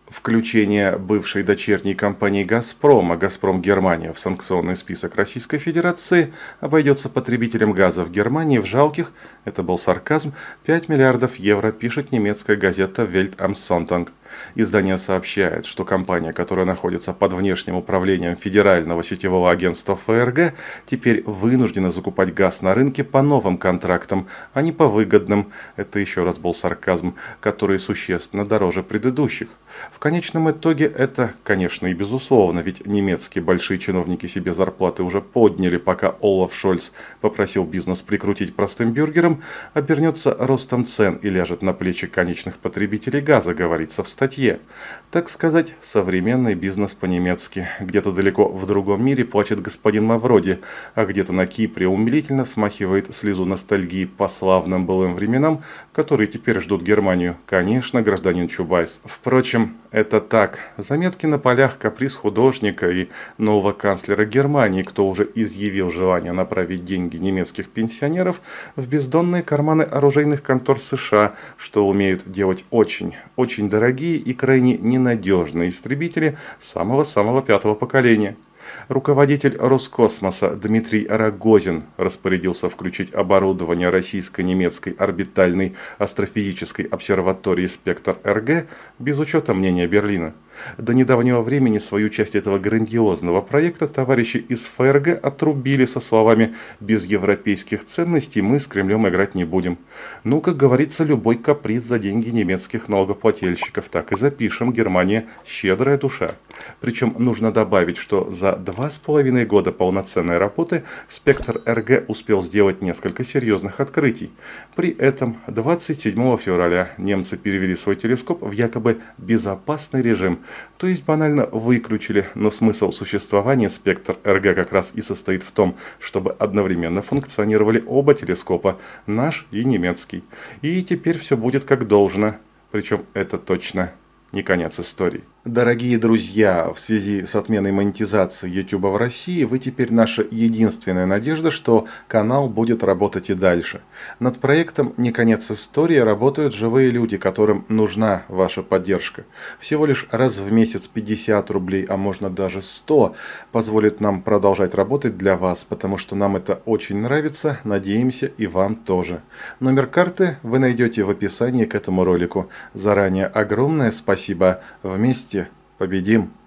Включение бывшей дочерней компании «Газпрома» «Газпром Германия» в санкционный список Российской Федерации обойдется потребителям газа в Германии в жалких, это был сарказм, 5 миллиардов евро, пишет немецкая газета «Welt am Sonntag». Издание сообщает, что компания, которая находится под внешним управлением Федерального сетевого агентства ФРГ, теперь вынуждена закупать газ на рынке по новым контрактам, а не по выгодным, это еще раз был сарказм, которые существенно дороже предыдущих. В конечном итоге это, конечно, и безусловно, ведь немецкие большие чиновники себе зарплаты уже подняли, пока Олаф Шольц попросил бизнес прикрутить простым бюргерам, обернется ростом цен и ляжет на плечи конечных потребителей газа, говорится в статье. Так сказать, современный бизнес по-немецки. Где-то далеко в другом мире плачет господин Мавроди, а где-то на Кипре умилительно смахивает слезу ностальгии по славным былым временам, которые теперь ждут Германию. Конечно, гражданин Чубайс. Впрочем, это так. Заметки на полях, каприз художника и нового канцлера Германии, кто уже изъявил желание направить деньги немецких пенсионеров в бездонные карманы оружейных контор США, что умеют делать очень дорогие и крайне ненадежные истребители самого-самого пятого поколения. Руководитель Роскосмоса Дмитрий Рогозин распорядился включить оборудование российско-немецкой орбитальной астрофизической обсерватории «Спектр-РГ» без учета мнения Берлина. До недавнего времени свою часть этого грандиозного проекта товарищи из ФРГ отрубили со словами «без европейских ценностей мы с Кремлем играть не будем». Ну, как говорится, любой каприз за деньги немецких налогоплательщиков, так и запишем, Германия щедрая душа. Причем нужно добавить, что за 2,5 года полноценной работы «Спектр-РГ» успел сделать несколько серьезных открытий. При этом 27 февраля немцы перевели свой телескоп в якобы безопасный режим, то есть банально выключили, но смысл существования «Спектр-РГ» как раз и состоит в том, чтобы одновременно функционировали оба телескопа, наш и немецкий. И теперь все будет как должно, причем это точно не конец истории. Дорогие друзья, в связи с отменой монетизации YouTube в России, вы теперь наша единственная надежда, что канал будет работать и дальше. Над проектом «Не конец истории» работают живые люди, которым нужна ваша поддержка. Всего лишь раз в месяц 50 рублей, а можно даже 100, позволит нам продолжать работать для вас, потому что нам это очень нравится, надеемся, и вам тоже. Номер карты вы найдете в описании к этому ролику. Заранее огромное спасибо. Вместе победим!